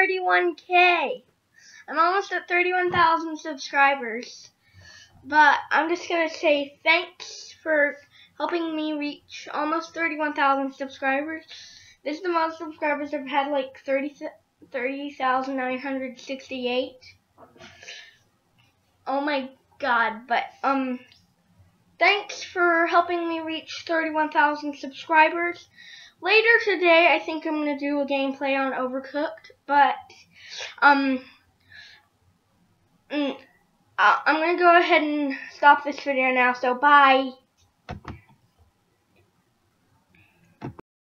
31K. I'm almost at 31,000 subscribers. But I'm just going to say thanks for helping me reach almost 31,000 subscribers. This is the most subscribers I've had, like 30,968. Oh my god, but thanks for helping me reach 31,000 subscribers. Later today, I think I'm going to do a gameplay on Overcooked, but I'm going to go ahead and stop this video now, so bye.